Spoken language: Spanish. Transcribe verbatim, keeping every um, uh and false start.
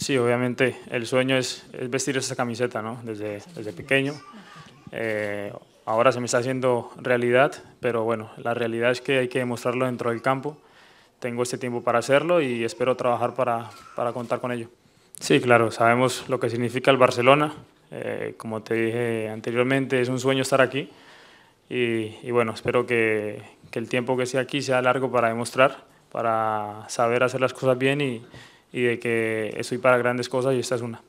Sí, obviamente el sueño es, es vestir esa camiseta, ¿no? Desde, desde pequeño. Eh, Ahora se me está haciendo realidad, pero bueno, la realidad es que hay que demostrarlo dentro del campo. Tengo este tiempo para hacerlo y espero trabajar para, para contar con ello. Sí, claro, sabemos lo que significa el Barcelona. Eh, como te dije anteriormente, es un sueño estar aquí y, y bueno, espero que, que el tiempo que esté aquí sea largo para demostrar, para saber hacer las cosas bien y, y de que estoy para grandes cosas y esta es una.